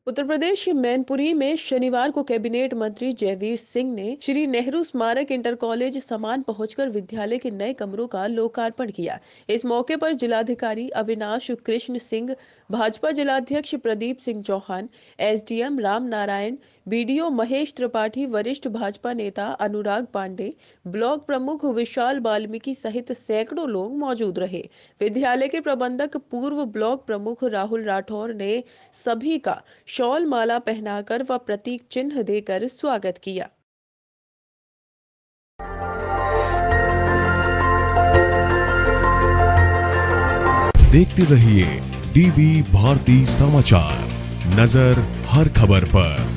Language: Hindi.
उत्तर प्रदेश के मैनपुरी में शनिवार को कैबिनेट मंत्री जयवीर सिंह ने श्री नेहरू स्मारक इंटर कॉलेज समान पहुंचकर विद्यालय के नए कमरों का लोकार्पण किया। इस मौके पर जिलाधिकारी अविनाश कृष्ण सिंह, भाजपा जिलाध्यक्ष प्रदीप सिंह चौहान, एसडीएम राम नारायण, बीडीओ महेश त्रिपाठी, वरिष्ठ भाजपा नेता अनुराग पांडे, ब्लॉक प्रमुख विशाल वाल्मीकि सहित सैकड़ों लोग मौजूद रहे। विद्यालय के प्रबंधक पूर्व ब्लॉक प्रमुख राहुल राठौर ने सभी का शॉल माला पहनाकर व प्रतीक चिन्ह देकर स्वागत किया। देखते रहिए डीबी भारती समाचार, नजर हर खबर पर।